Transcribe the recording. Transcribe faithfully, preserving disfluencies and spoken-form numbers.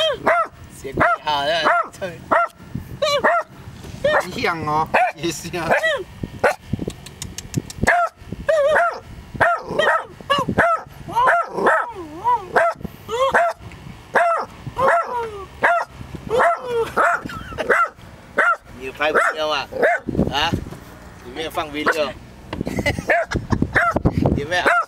เสียงดีฮาเลยเฮียงเหรออีเสียอยู่ไฟวิดีโออ่ะฮะอยู่ไม่ฟังวิดีโออยู่ไม่